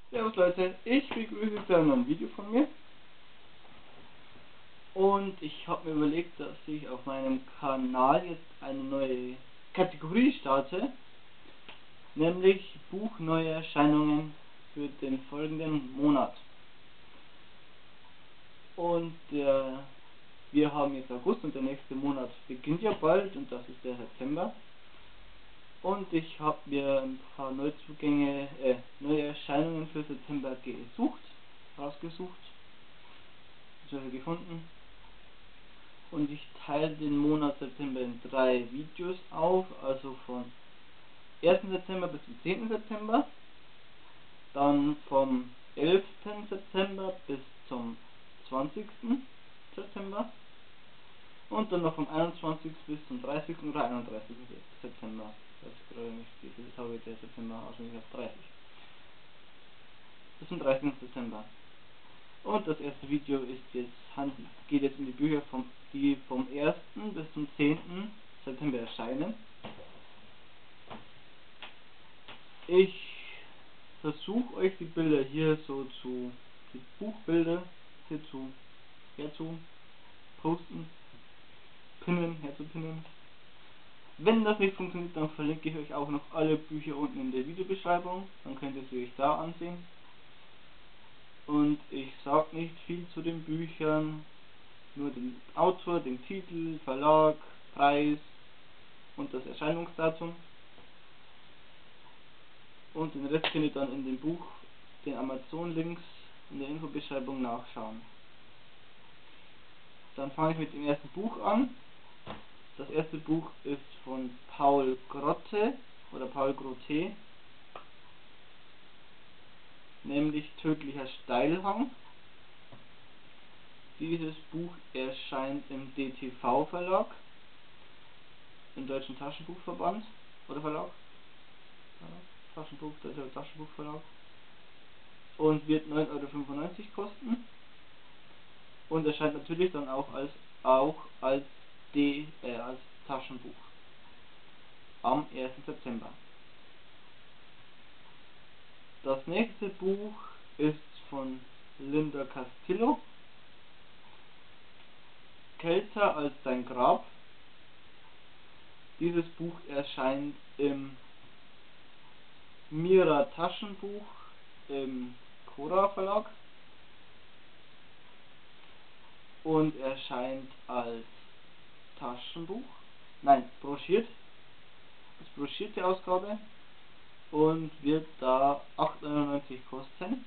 Servus Leute, ich begrüße zu einem neuen Video von mir. Und ich habe mir überlegt, dass ich auf meinem Kanal jetzt eine neue Kategorie starte, nämlich Buch neue Erscheinungen für den folgenden Monat. Und wir haben jetzt August und der nächste Monat beginnt ja bald und das ist der September. Und ich habe mir ein paar Neuzugänge, neue Erscheinungen für September rausgesucht, gefunden. Und ich teile den Monat September in 3 Videos auf, also von 1. September bis zum 10. September, dann vom 11. September bis zum 20. September und dann noch vom 21. bis zum 30. oder 31. September. Das ist gerade nicht, dieses habe ich der September auswendig auf 30. Bis zum 30. September. Und das erste Video geht jetzt um die Bücher, die vom 1. bis zum 10. September erscheinen. Ich versuche euch die Bilder hier die Buchbilder herzu posten, herzupinnen. Wenn das nicht funktioniert, dann verlinke ich euch auch noch alle Bücher unten in der Videobeschreibung, dann könnt ihr sie euch da ansehen. Und ich sage nicht viel zu den Büchern, nur den Autor, den Titel, Verlag, Preis und das Erscheinungsdatum. Und den Rest könnt ihr dann in dem Buch, den Amazon-Links in der Infobeschreibung nachschauen. Dann fange ich mit dem ersten Buch an. Das erste Buch ist von Paul Grotte oder Paul Grotte, nämlich Tödlicher Steilhang. Dieses Buch erscheint im DTV Verlag, im Deutschen Taschenbuchverband oder Verlag, Deutscher Taschenbuchverlag, und wird 9,95 € kosten und erscheint natürlich dann auch als Taschenbuch am 1. September. Das nächste Buch ist von Linda Castillo, Kälter als dein Grab. Dieses Buch erscheint im Mira Taschenbuch im Cora Verlag und erscheint als Taschenbuch, broschiert, als broschierte Ausgabe und wird da 8,99 € kosten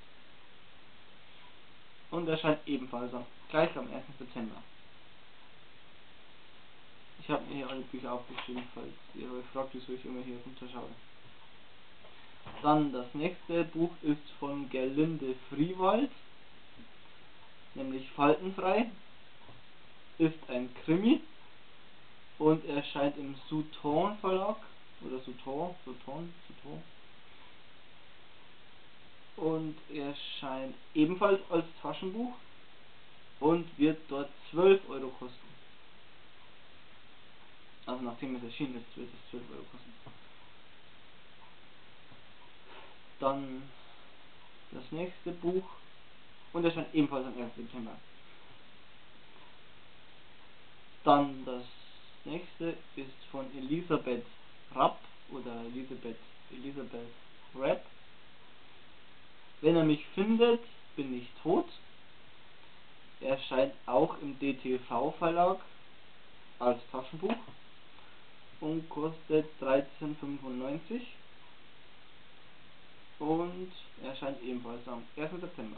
und erscheint ebenfalls gleich am 1. September. Ich habe mir hier alle Bücher aufgeschrieben, falls ihr euch fragt, wieso ich immer hier runterschaue. Dann das nächste Buch ist von Gerlinde Friewald, nämlich Faltenfrei, ist ein Krimi und erscheint im Sutton Verlag oder Sutton und erscheint ebenfalls als Taschenbuch und wird dort 12 € kosten. Also nachdem es erschienen ist, wird es 12 € kosten. Dann das nächste Buch und erscheint ebenfalls am 1. September. Dann das nächste ist von Elisabeth Rapp oder Elisabeth Rapp. Wenn er mich findet, bin ich tot. Er erscheint auch im DTV Verlag als Taschenbuch und kostet 13,95 € und erscheint ebenfalls am 1. September.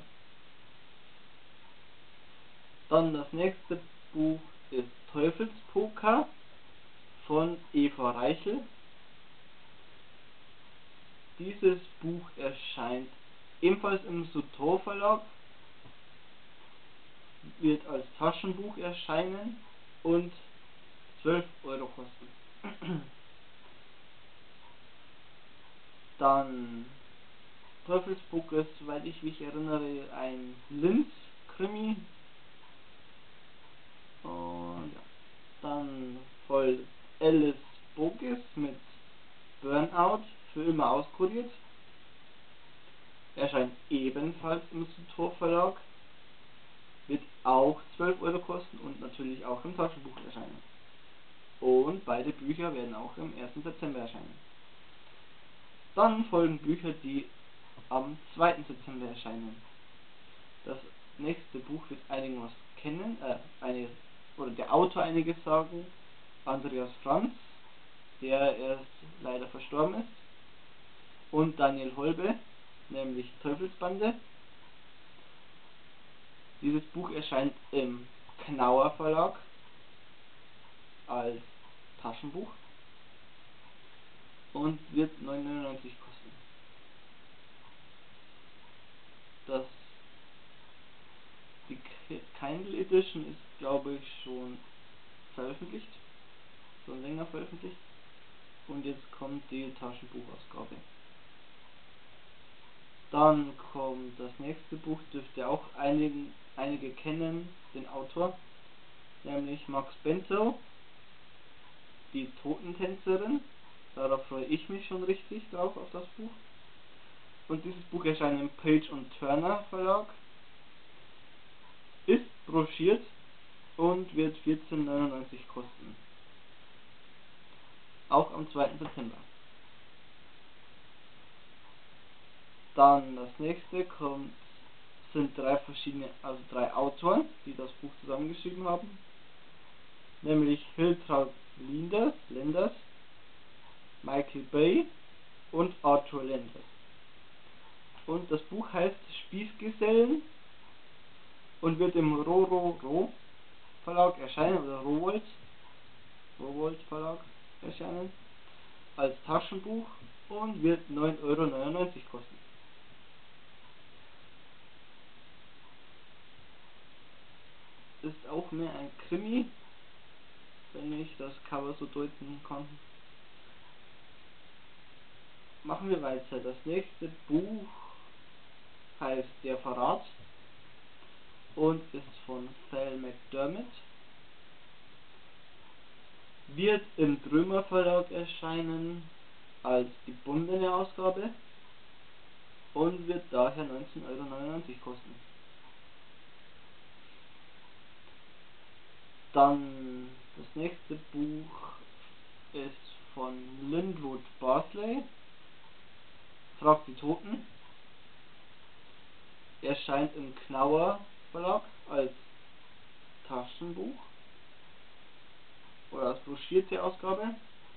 Dann das nächste Buch ist Teufelspoker von Eva Reichel. Dieses Buch erscheint ebenfalls im Sutton Verlag, wird als Taschenbuch erscheinen und 12 € kosten. Dann Teufelspoker ist, soweit ich mich erinnere, ein Linz-Krimi. Und ja. Dann folgt Alice Bogus mit Burnout, für immer auskuriert. erscheint ebenfalls im Sutor Verlag, wird auch 12 Euro kosten und natürlich auch im Taschenbuch erscheinen. Und beide Bücher werden auch am 1. September erscheinen. Dann folgen Bücher, die am 2. September erscheinen. Das nächste Buch wird einigen was kennen, oder der Autor einiges sagen, Andreas Franz, der erst leider verstorben ist, und Daniel Holbe, nämlich Teufelsbande. Dieses Buch erscheint im Knauer Verlag als Taschenbuch und wird 9,99 kosten. Die Kindle Edition ist, glaube ich, schon veröffentlicht, schon länger veröffentlicht, und jetzt kommt die Taschenbuchausgabe. Dann kommt das nächste Buch, dürfte auch einige kennen, den Autor, nämlich Max Bento, die Totentänzerin. Darauf freue ich mich schon richtig drauf, auf das Buch. Und dieses Buch erscheint im Page & Turner Verlag, ist broschiert und wird 14,99 kosten. Auch am 2. September. Dann das nächste sind drei Autoren, die das Buch zusammengeschrieben haben. Nämlich Hiltraud Lenders, Michael Bay und Arthur Lenders. Und das Buch heißt Spießgesellen und wird im Rororo Verlag erscheinen, oder Rowohlt Verlag erscheinen, als Taschenbuch und wird 9,99 Euro kosten. Ist auch mehr ein Krimi, wenn ich das Cover so deuten kann. Machen wir weiter. Das nächste Buch heißt Der Verrat und ist von Val McDermott. Wird im Trümmer Verlag erscheinen als gebundene Ausgabe und wird daher 19,99 Euro kosten. Dann das nächste Buch ist von Linwood Barclay, Fragt die Toten. Erscheint im Knauer Verlag als Taschenbuch oder als broschierte Ausgabe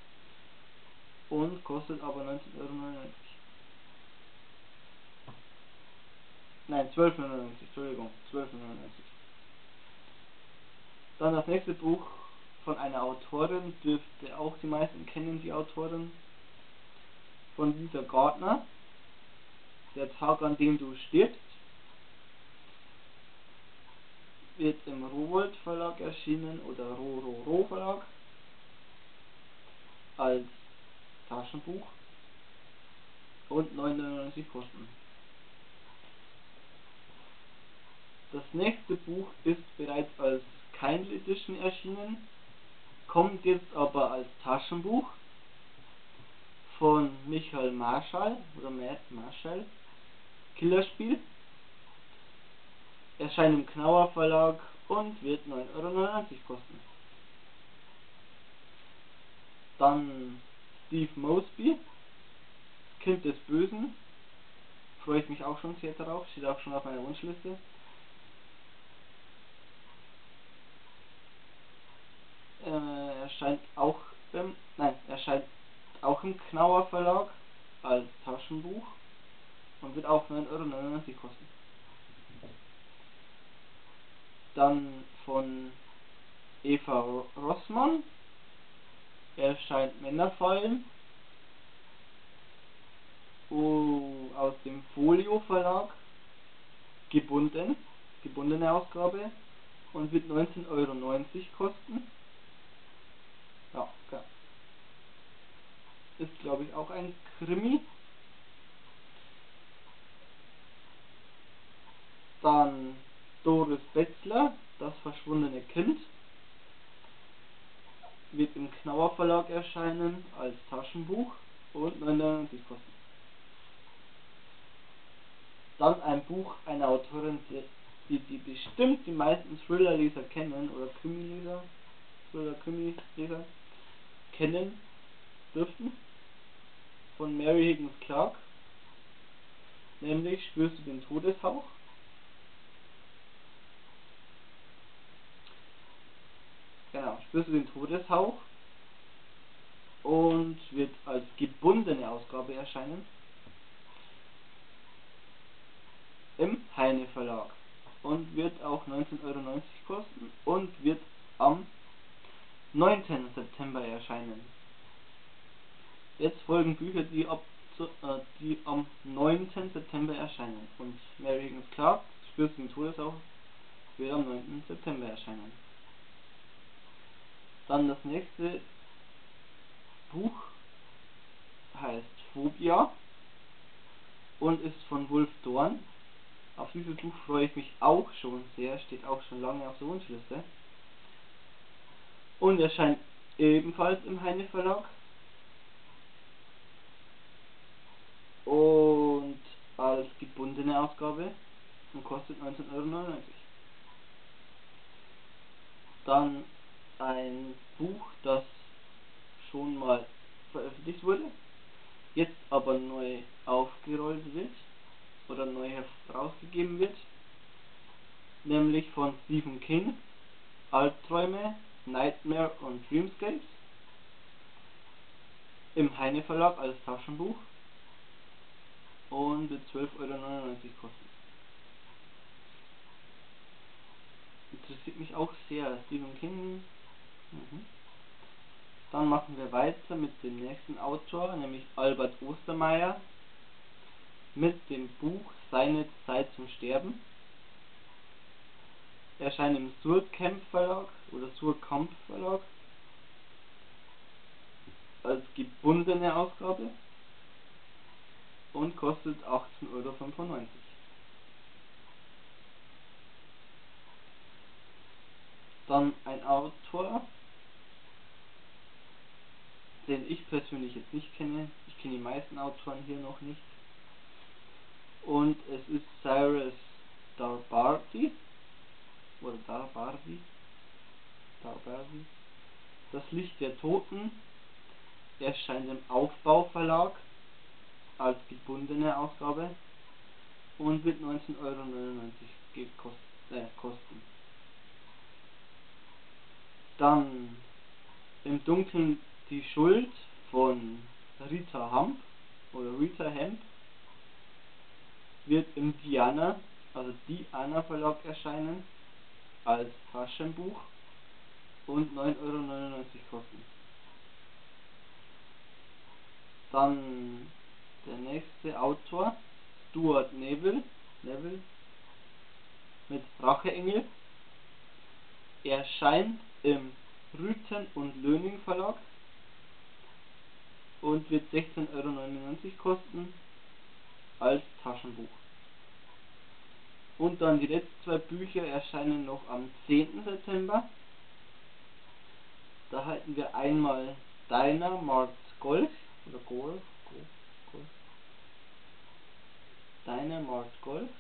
und kostet aber 19,99 Euro. Nein, 12,99 Euro, Entschuldigung, 12,99 Euro. Dann das nächste Buch von einer Autorin, dürfte auch die meisten kennen, die Autorin, von Lisa Gardner, Der Tag, an dem du stirbst, wird im Rowohlt Verlag erschienen oder Rororo Verlag als Taschenbuch und 9,99 Euro kosten. Das nächste Buch ist bereits als Kindle Edition erschienen, kommt jetzt aber als Taschenbuch von Michael Marschall oder Marschall, Killerspiel. Erscheint im Knauer Verlag und wird 9,99 Euro kosten. Dann Steve Mosby, Kind des Bösen. Freue ich mich auch schon sehr darauf, steht auch schon auf meiner Wunschliste. Erscheint auch im Knauer Verlag als Taschenbuch und wird auch 9,99 Euro kosten. Dann von Eva Rossmann erscheint Männerfallen aus dem Folio Verlag, gebundene Ausgabe, und wird 19,90 Euro kosten. Ja, klar. Ist, glaube ich, auch ein Krimi. Dann Doris Betzler, Das verschwundene Kind, wird im Knauer Verlag erscheinen als Taschenbuch und 9,99 Euro kosten. Dann ein Buch einer Autorin, die bestimmt die meisten Thriller-Leser kennen, oder Krimi-Leser, Thriller-Krimi-Leser kennen dürften, von Mary Higgins Clark, nämlich Spürst du den Todeshauch? Genau, Spürst du den Todeshauch? Und wird als gebundene Ausgabe erscheinen im Heine Verlag und wird auch 19,90 € kosten und wird am 9. September erscheinen. Jetzt folgen Bücher, die am 9. September erscheinen, und Mary Higgins Clark, Spürst du den Todeshauch, wird am 9. September erscheinen. Dann das nächste Buch heißt Phobia und ist von Wolf Dorn. Auf dieses Buch freue ich mich auch schon sehr, steht auch schon lange auf der Wunschliste. Und erscheint ebenfalls im Heine Verlag. Und als gebundene Ausgabe und kostet 19,99 €. Dann ein Buch, das schon mal veröffentlicht wurde, jetzt aber neu aufgerollt wird oder neu herausgegeben wird, nämlich von Stephen King, Albträume, Nightmare und Dreamscapes, im Heine Verlag als Taschenbuch und wird 12,99 € kosten. Interessiert mich auch sehr, Stephen King. Dann machen wir weiter mit dem nächsten Autor, nämlich Albert Ostermeier, mit dem Buch Seine Zeit zum Sterben. Erscheint im Surkamp Verlag oder Surkamp Verlag als gebundene Ausgabe und kostet 18,95 €. Dann ein Autor, den ich persönlich jetzt nicht kenne. Ich kenne die meisten Autoren hier noch nicht. Und es ist Cyrus Darbarty oder Darbarty. Das Licht der Toten erscheint im Aufbau Verlag als gebundene Ausgabe und wird 19,99 € kosten. Dann im Dunkeln die Schuld von Rita Hemp wird im Diana Verlag erscheinen als Taschenbuch und 9,99 € kosten. Dann der nächste Autor, Stuart Neville mit Racheengel, erscheint im Rüthen und Löning Verlag und wird 16,99 € kosten als Taschenbuch. Und dann die letzten zwei Bücher erscheinen noch am 10. September. Da halten wir einmal Dynamart Golf oder Golf. Dynamart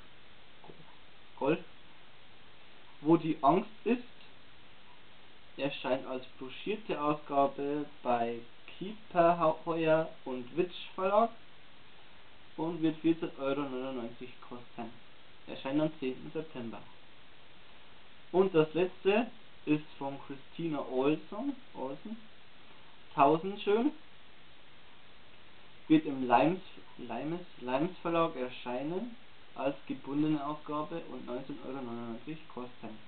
Golf, wo die Angst ist, erscheint als broschierte Ausgabe bei Kieperheuer und Witsch Verlag und wird 14,99 € kosten. Erscheint am 10. September. Und das letzte ist von Christina Olson, Tausendschön, wird im Limes Verlag erscheinen als gebundene Ausgabe und 19,99 € kosten.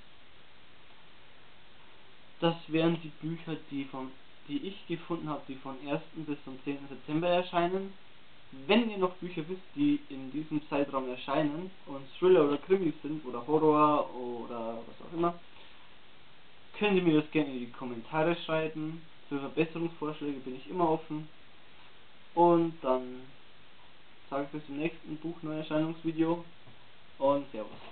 Das wären die Bücher, die ich gefunden habe, die vom 1. bis zum 10. September erscheinen. Wenn ihr noch Bücher wisst, die in diesem Zeitraum erscheinen und Thriller oder Krimis sind oder Horror oder was auch immer, könnt ihr mir das gerne in die Kommentare schreiben. Für Verbesserungsvorschläge bin ich immer offen. Und dann sage ich bis zum nächsten Buchneuerscheinungsvideo und Servus.